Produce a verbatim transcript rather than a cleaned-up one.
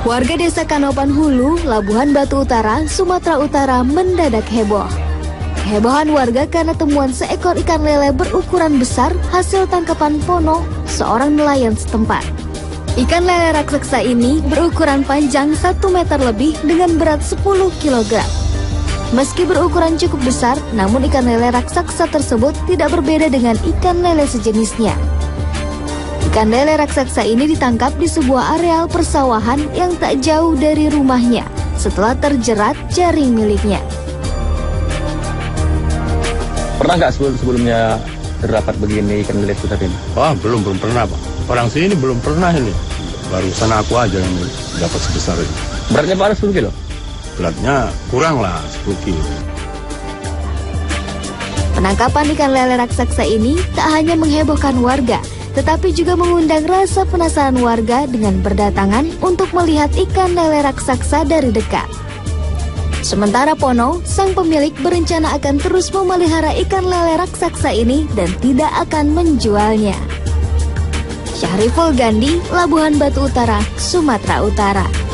Warga Desa Kanopan Hulu, Labuhan Batu Utara, Sumatera Utara mendadak heboh. Kehebohan warga karena temuan seekor ikan lele berukuran besar hasil tangkapan Pono, seorang nelayan setempat. Ikan lele raksasa ini berukuran panjang satu meter lebih dengan berat sepuluh kilogram. Meski berukuran cukup besar, namun ikan lele raksasa tersebut tidak berbeda dengan ikan lele sejenisnya. Ikan lele raksasa ini ditangkap di sebuah areal persawahan yang tak jauh dari rumahnya setelah terjerat jaring miliknya. Pernah nggak sebelum-sebelumnya terdapat begini ikan lele besar ini? Wah, belum, belum pernah, Pak. Orang sini belum pernah ini. Barusan aku aja yang dapat sebesar ini. Beratnya Pak sepuluh kilo? Beratnya kurang lah, sepuluh kilo. Penangkapan ikan lele raksasa ini tak hanya menghebohkan warga, tetapi juga mengundang rasa penasaran warga dengan berdatangan untuk melihat ikan lele raksasa dari dekat. Sementara Pono, sang pemilik berencana akan terus memelihara ikan lele raksasa ini dan tidak akan menjualnya. Syahriful Gandhi, Labuhan Batu Utara, Sumatera Utara.